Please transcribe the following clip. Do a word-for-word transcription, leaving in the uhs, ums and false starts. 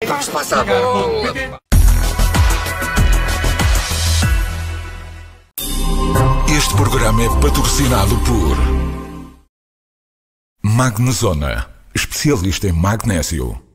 Vamos passar a bola. Este programa é patrocinado por Magnezona, especialista em magnésio.